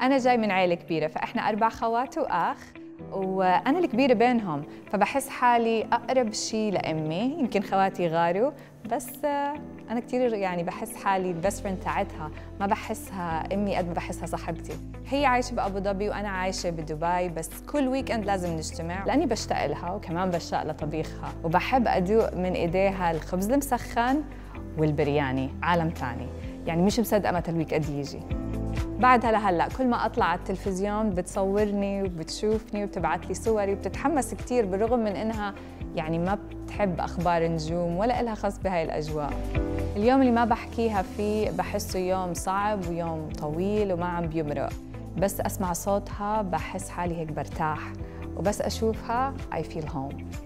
أنا جاي من عائلة كبيرة، فإحنا 4 خوات وأخ، وأنا الكبيرة بينهم، فبحس حالي أقرب شيء لأمي. يمكن خواتي غاروا، بس أنا كثير يعني بحس حالي البست فريند تاعتها، ما بحسها أمي قد ما بحسها صاحبتي. هي عايشة بأبو ظبي وأنا عايشة بدبي، بس كل ويكند لازم نجتمع لأني بشتاق لها وكمان بشتاق لطبيخها، وبحب أدوق من إيديها الخبز المسخن والبرياني. عالم تاني، يعني مش مصدقة متى الويكند يجي. بعدها لهلا كل ما اطلع على التلفزيون بتصورني وبتشوفني وبتبعت لي صوري وبتتحمس كثير، بالرغم من انها يعني ما بتحب اخبار النجوم ولا إلها خص بهاي الاجواء. اليوم اللي ما بحكيها فيه بحسه يوم صعب ويوم طويل وما عم بيمرق، بس اسمع صوتها بحس حالي هيك برتاح، وبس اشوفها I feel home.